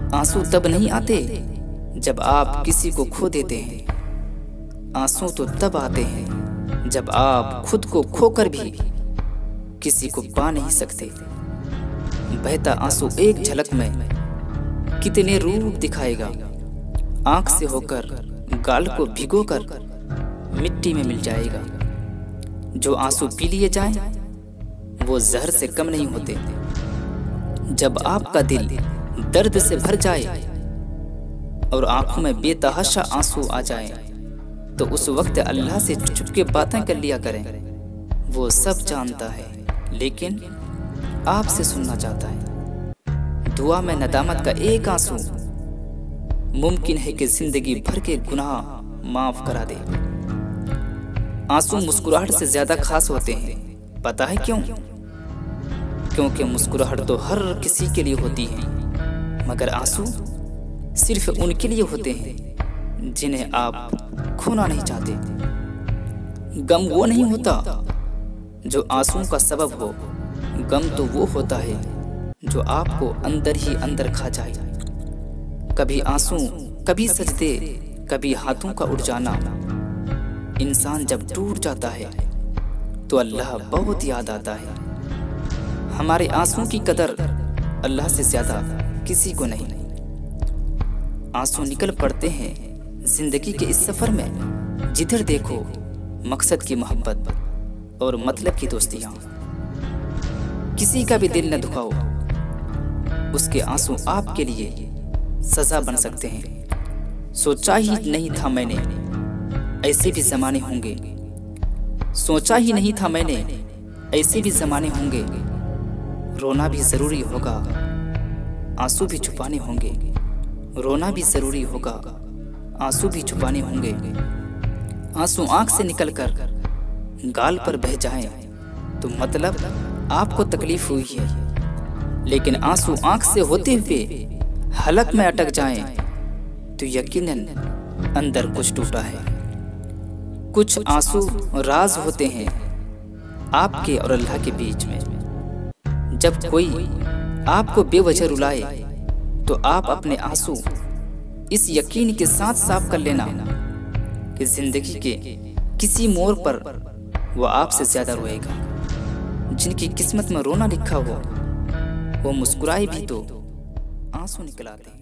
आंसू तब नहीं आते जब आप किसी को खो देते हैं। आंसू तो तब आते हैं जब आप खुद को खोकर भी किसी को पा नहीं सकते। बहता आंसू एक झलक में कितने रूप दिखाएगा। आंख से होकर गाल को भिगोकर मिट्टी में मिल जाएगा। जो आंसू पी लिए जाएं, वो जहर से कम नहीं होते। जब आपका दिल दर्द से भर जाए और आंखों में बेतहाशा आंसू आ जाए, तो उस वक्त अल्लाह से चुपके बातें कर लिया करें। वो सब जानता है, लेकिन आपसे सुनना चाहता है। दुआ में नदामत का एक आंसू मुमकिन है कि जिंदगी भर के गुनाह माफ करा दे। आंसू मुस्कुराहट से ज्यादा खास होते हैं। पता है क्यों? क्योंकि मुस्कुराहट तो हर किसी के लिए होती है, मगर आंसू सिर्फ उनके लिए होते हैं जिन्हें आप खोना नहीं चाहते। गम वो नहीं होता जो आंसुओं का सबब हो। गम तो वो होता है जो आपको अंदर ही अंदर खा जाए। कभी आंसू, कभी सजदे, कभी हाथों का उठ जाना। इंसान जब टूट जाता है तो अल्लाह बहुत याद आता है। हमारे आंसुओं की कदर अल्लाह से ज्यादा किसी को नहीं। आंसू निकल पड़ते हैं जिंदगी के इस सफर में। जिधर देखो मकसद की मोहब्बत और मतलब की दोस्तियां। किसी का भी दिल न दुखाओ, उसके आंसू आपके लिए सजा बन सकते हैं। सोचा ही नहीं था मैंने ऐसे भी जमाने होंगे। सोचा ही नहीं था मैंने ऐसे भी जमाने होंगे। रोना भी जरूरी होगा, आंसू भी छुपाने होंगे। रोना भी जरूरी होगा, आंसू भी छुपाने होंगे। आंसू आंख से निकलकर गाल पर बह जाएं तो मतलब आपको तकलीफ हुई है। लेकिन आंसू आंख से होते हुए हलक में अटक जाएं तो यकीनन अंदर कुछ टूटा है। कुछ आंसू राज होते हैं आपके और अल्लाह के बीच में। जब कोई आपको बेवजह रुलाए तो आप अपने आंसू इस यकीन के साथ साफ कर लेना कि जिंदगी के किसी मोड़ पर वो आपसे ज्यादा रोएगा। जिनकी किस्मत में रोना लिखा हो वो मुस्कुराए भी तो आंसू निकल आते हैं।